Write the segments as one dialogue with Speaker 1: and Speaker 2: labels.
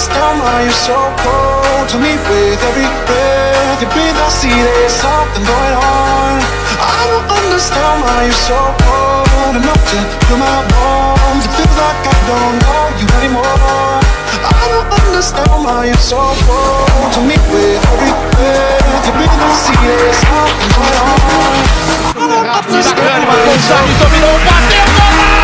Speaker 1: understand why you're so cold to me. With every breath you breathe, I see there's something going on. I don't understand why you're so cold enough to feel my bones. It feels like I don't know you anymore. I don't understand why you're so cold to me. With every breath you breathe, I see there's something going on. I don't understand why you're so cold.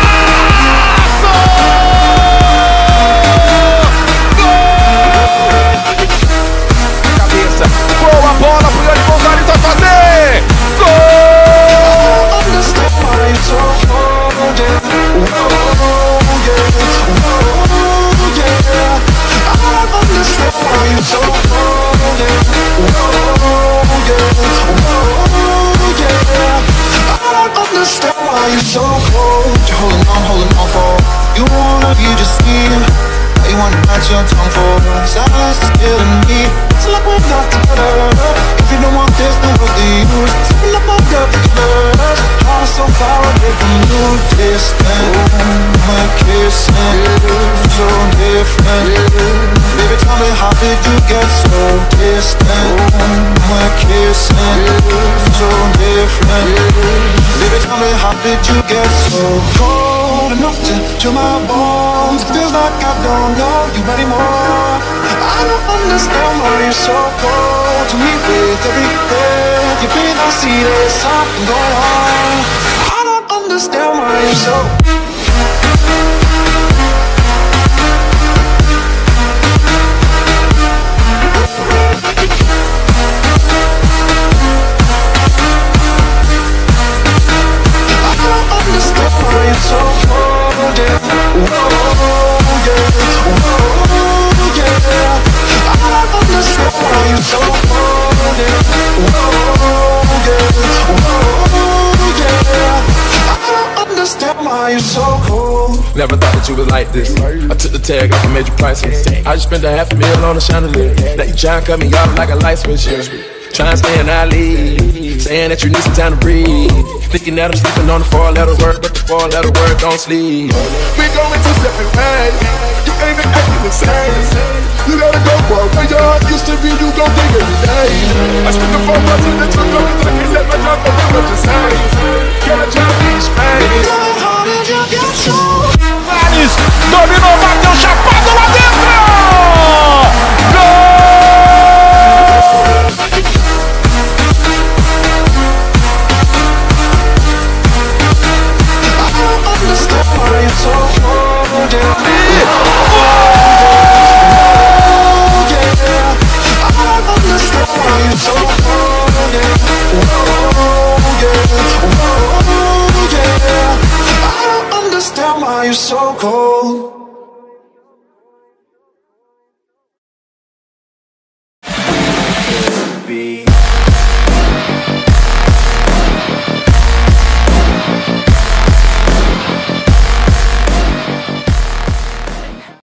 Speaker 2: Boa bola pro Yuri Gonzalez, vai fazer!
Speaker 1: You wanna bite your tongue for silence is killing me. It's like we're not together. If you don't want this, then what's the use? Stepping up my gut together. I'm so far away from you. Distant, we're kissing. So different. Baby, tell me, how did you get so distant? We're kissing. So different. Baby, tell me, how did you get so cold enough to chill my bones? It feels like I don't know you anymore. I don't understand why you're so cold to me. With every breath you breathe, I see there's something going on. I don't understand why you're so
Speaker 2: Never thought that you was like this. I took the tag off and made you priceless. I just spent $500,000 on a chandelier. Now you tryna cut me off like a light switch. Tryna stay in Ali, saying that you need some time to breathe. Thinking that I'm sleeping on the 4-letter word, but the 4-letter word don't sleep.
Speaker 3: We going two separate ways. You ain't acting the same. You gotta go for where your heart used to be. You gon' think every day. I spent the 4 months in the truck, cause I can't let my dog go what you say. Can I try to be space?
Speaker 1: How did you get so?
Speaker 2: Dominou, bateu chapado lá dentro! Gol!
Speaker 1: You're so cold. Be